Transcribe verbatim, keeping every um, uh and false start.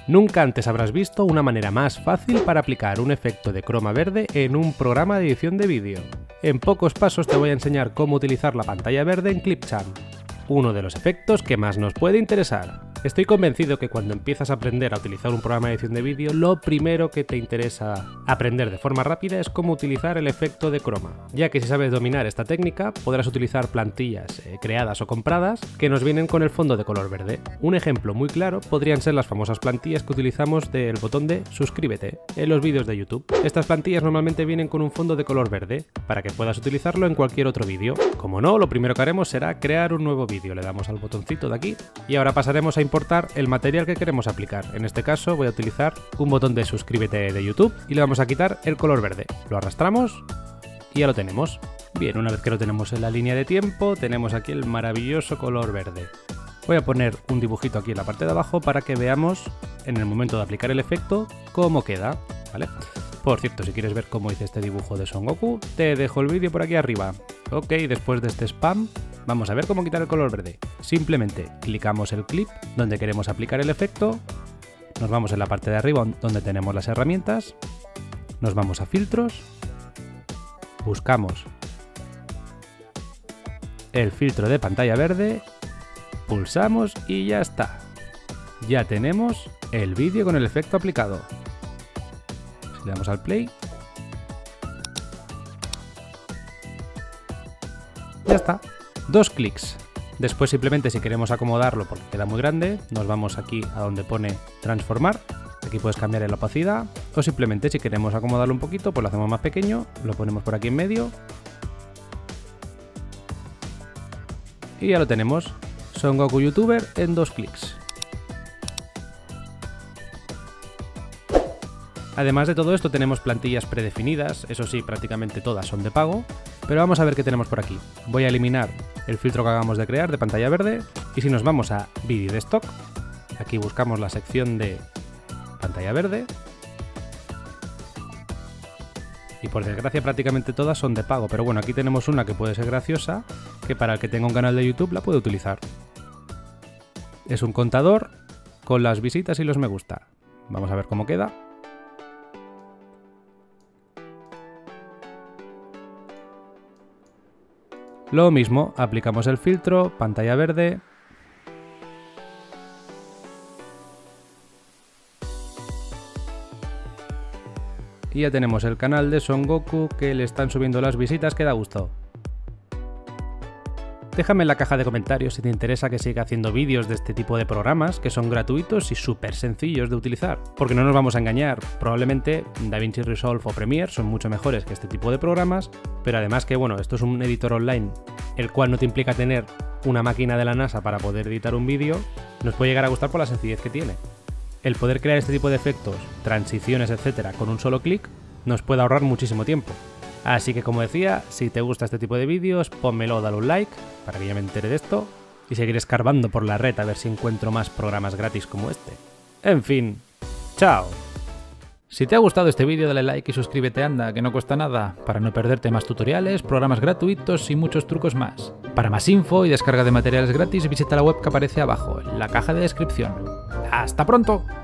Nunca antes habrás visto una manera más fácil para aplicar un efecto de croma verde en un programa de edición de vídeo. En pocos pasos te voy a enseñar cómo utilizar la pantalla verde en Clipchamp, uno de los efectos que más nos puede interesar. Estoy convencido que cuando empiezas a aprender a utilizar un programa de edición de vídeo, lo primero que te interesa aprender de forma rápida es cómo utilizar el efecto de croma, ya que si sabes dominar esta técnica podrás utilizar plantillas eh, creadas o compradas que nos vienen con el fondo de color verde. Un ejemplo muy claro podrían ser las famosas plantillas que utilizamos del botón de suscríbete en los vídeos de YouTube. Estas plantillas normalmente vienen con un fondo de color verde para que puedas utilizarlo en cualquier otro vídeo. Como no, lo primero que haremos será crear un nuevo vídeo. Le damos al botoncito de aquí y ahora pasaremos a importar el material que queremos aplicar. En este caso voy a utilizar un botón de suscríbete de YouTube y le vamos a quitar el color verde. Lo arrastramos y ya lo tenemos. Bien, una vez que lo tenemos en la línea de tiempo, tenemos aquí el maravilloso color verde. Voy a poner un dibujito aquí en la parte de abajo para que veamos en el momento de aplicar el efecto cómo queda, ¿vale? Por cierto, si quieres ver cómo hice este dibujo de Son Goku, te dejo el vídeo por aquí arriba. Ok, después de este spam, vamos a ver cómo quitar el color verde. Simplemente clicamos el clip donde queremos aplicar el efecto, nos vamos en la parte de arriba donde tenemos las herramientas, nos vamos a filtros, buscamos el filtro de pantalla verde, pulsamos y ya está. Ya tenemos el vídeo con el efecto aplicado. Si le damos al play, ya está. Dos clics. Después simplemente si queremos acomodarlo porque queda muy grande, nos vamos aquí a donde pone transformar. Aquí puedes cambiar la opacidad o simplemente si queremos acomodarlo un poquito, pues lo hacemos más pequeño, lo ponemos por aquí en medio y ya lo tenemos. Son Goku YouTuber en dos clics. Además de todo esto tenemos plantillas predefinidas, eso sí, prácticamente todas son de pago, pero vamos a ver qué tenemos por aquí. Voy a eliminar el filtro que acabamos de crear de pantalla verde y si nos vamos a vídeo de stock, aquí buscamos la sección de pantalla verde y por desgracia prácticamente todas son de pago, pero bueno, aquí tenemos una que puede ser graciosa, que para el que tenga un canal de YouTube la puede utilizar. Es un contador con las visitas y los me gusta. Vamos a ver cómo queda. Lo mismo, aplicamos el filtro, pantalla verde. Y ya tenemos el canal de Son Goku que le están subiendo las visitas que da gusto. Déjame en la caja de comentarios si te interesa que siga haciendo vídeos de este tipo de programas que son gratuitos y súper sencillos de utilizar. Porque no nos vamos a engañar, probablemente DaVinci Resolve o Premiere son mucho mejores que este tipo de programas, pero además que bueno, esto es un editor online, el cual no te implica tener una máquina de la NASA para poder editar un vídeo, nos puede llegar a gustar por la sencillez que tiene. El poder crear este tipo de efectos, transiciones, etcétera, con un solo clic, nos puede ahorrar muchísimo tiempo. Así que como decía, si te gusta este tipo de vídeos, pónmelo, dale un like para que yo me entere de esto y seguir escarbando por la red a ver si encuentro más programas gratis como este. En fin, chao. Si te ha gustado este vídeo dale like y suscríbete, anda, que no cuesta nada, para no perderte más tutoriales, programas gratuitos y muchos trucos más. Para más info y descarga de materiales gratis visita la web que aparece abajo, en la caja de descripción. ¡Hasta pronto!